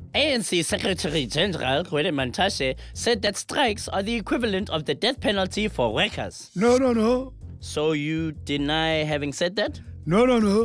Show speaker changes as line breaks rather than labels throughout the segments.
ANC Secretary General Gwede Mantashe said that strikes are the equivalent of the death penalty for workers.
No.
So you deny having said that?
No.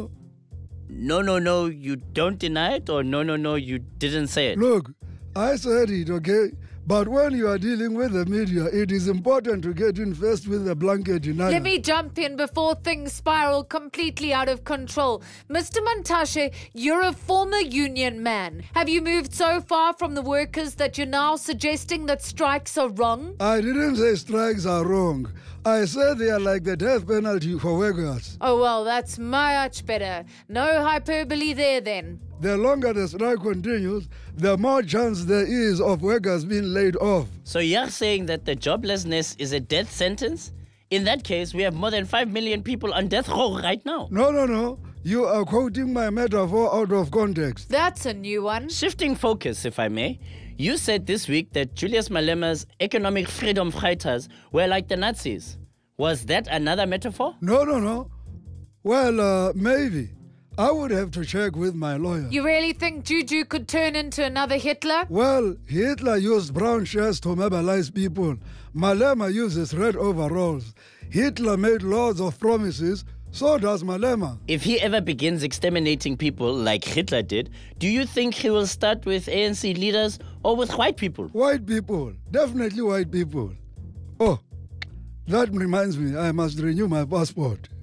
No, you don't deny it, or no, you didn't say it?
Look, I said it, okay? But when you are dealing with the media, it is important to get in first with the blanket denial.
Let me jump in before things spiral completely out of control. Mr. Mantashe, you're a former union man. Have you moved so far from the workers that you're now suggesting that strikes are wrong?
I didn't say strikes are wrong. I said they are like the death penalty for workers.
Oh, well, that's much better. No hyperbole there then.
The longer the strike continues, the more chance there is of workers being laid off.
So you're saying that the joblessness is a death sentence? In that case, we have more than 5 million people on death row right now.
No. You are quoting my metaphor out of context.
That's a new one.
Shifting focus, if I may, you said this week that Julius Malema's economic freedom fighters were like the Nazis. Was that another metaphor?
No. Well, maybe. I would have to check with my lawyer.
You really think Juju could turn into another Hitler?
Well, Hitler used brown shirts to mobilize people. Malema uses red overalls. Hitler made loads of promises, so does Malema.
If he ever begins exterminating people like Hitler did, do you think he will start with ANC leaders or with white people?
White people. Definitely white people. Oh, that reminds me, I must renew my passport.